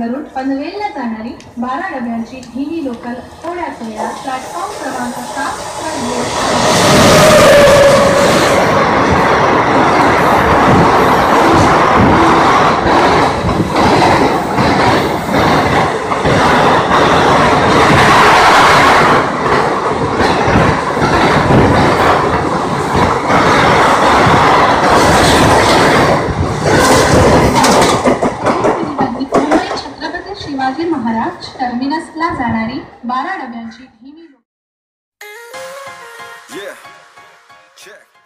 वरून पनवेलला जाणारी 12 डब्यांची धीमी लोकल थोड्याच वेळात प्लॅटफॉर्म क्रमांक 7 वर येईल। शिवाजी महाराज टर्मिनसला जाणारी 12 डब्यांची धीमी Yeah. Check.